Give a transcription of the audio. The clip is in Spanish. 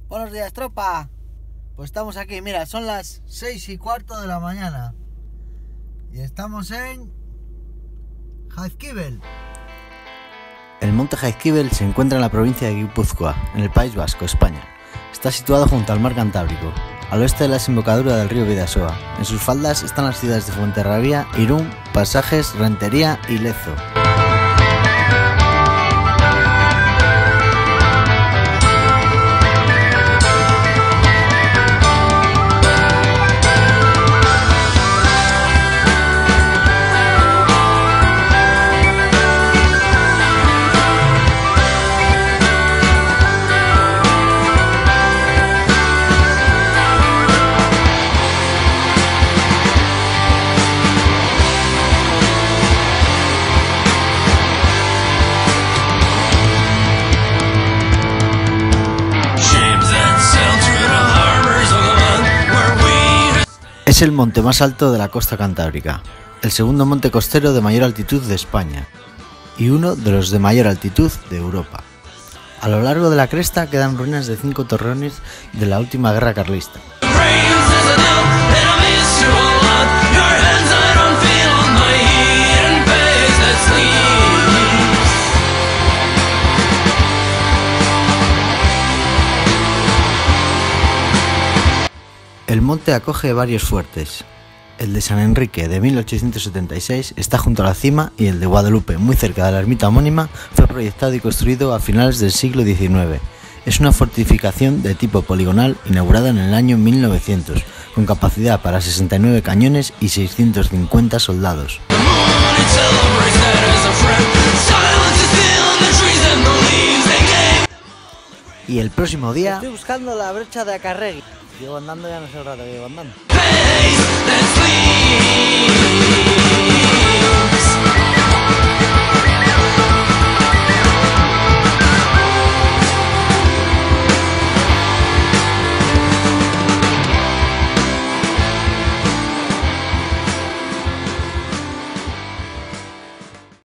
Buenos días, tropa. Pues estamos aquí, mira, son las 6:15 de la mañana y estamos en Jaizkibel. El monte Jaizkibel se encuentra en la provincia de Guipúzcoa, en el País Vasco, España. Está situado junto al mar Cantábrico, al oeste de la desembocadura del río Bidasoa. En sus faldas están las ciudades de Fuenterrabía, Irún, Pasajes, Rentería y Lezo. Es el monte más alto de la costa cantábrica, el segundo monte costero de mayor altitud de España y uno de los de mayor altitud de Europa. A lo largo de la cresta quedan ruinas de 5 torreones de la última guerra carlista. El monte acoge varios fuertes. El de San Enrique, de 1876, está junto a la cima, y el de Guadalupe, muy cerca de la ermita homónima, fue proyectado y construido a finales del siglo XIX. Es una fortificación de tipo poligonal inaugurada en el año 1900, con capacidad para 69 cañones y 650 soldados. Y el próximo día... Estoy buscando la brecha de Acarregui. Llevo andando, ya no sé el rato que llevo andando.